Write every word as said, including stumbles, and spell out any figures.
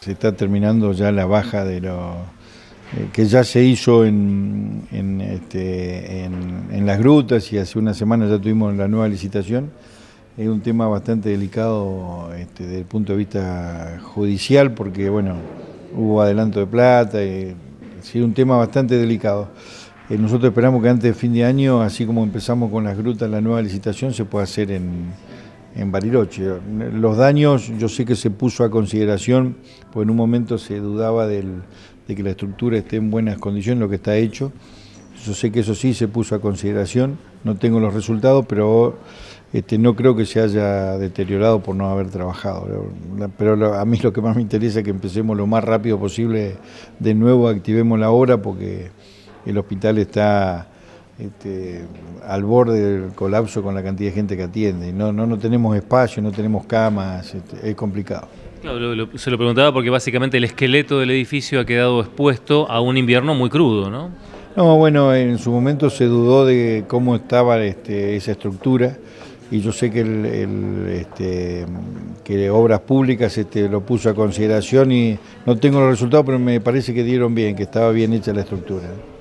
Se está terminando ya la baja de lo eh, que ya se hizo en, en, este, en, en las grutas, y hace una semana ya tuvimos la nueva licitación. Es un tema bastante delicado este, desde el punto de vista judicial, porque bueno, hubo adelanto de plata, y, sí, un tema bastante delicado. Eh, nosotros esperamos que antes de fin de año, así como empezamos con las grutas, la nueva licitación se pueda hacer en, en Bariloche. Los daños yo sé que se puso a consideración, porque en un momento se dudaba del, de que la estructura esté en buenas condiciones, lo que está hecho. Yo sé que eso sí se puso a consideración, no tengo los resultados, pero este, no creo que se haya deteriorado por no haber trabajado. Pero lo, a mí lo que más me interesa es que empecemos lo más rápido posible, de nuevo activemos la obra, porque el hospital está este, al borde del colapso con la cantidad de gente que atiende. No, no, no tenemos espacio, no tenemos camas, este, es complicado. Claro, lo, lo, se lo preguntaba porque básicamente el esqueleto del edificio ha quedado expuesto a un invierno muy crudo, ¿no? No, bueno, en su momento se dudó de cómo estaba este, esa estructura, y yo sé que, el, el, este, que Obras Públicas este, lo puso a consideración, y no tengo los resultados, pero me parece que dieron bien, que estaba bien hecha la estructura.